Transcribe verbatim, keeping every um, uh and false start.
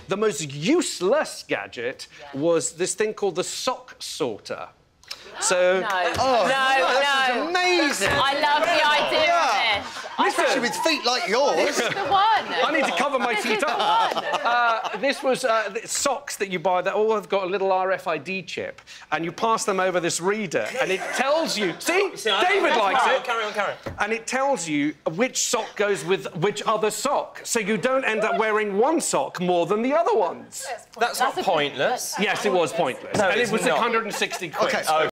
The most useless gadget yeah. was this thing called the sock sorter. So, no, oh, no, no, this is amazing. I love the idea yeah. of this. Especially with feet like yours. This is the one. I need to cover my this feet up. Uh, this was uh, socks that you buy that all have got a little R F I D chip, and you pass them over this reader, and it tells you. See, see David I, likes carry it. On, carry on, carry on. And it tells you which sock goes with which other sock, so you don't end up wearing one sock more than the other ones. That's, That's not pointless. Good, yes, it was pointless, No, and it was not. one hundred and sixty quid. Okay.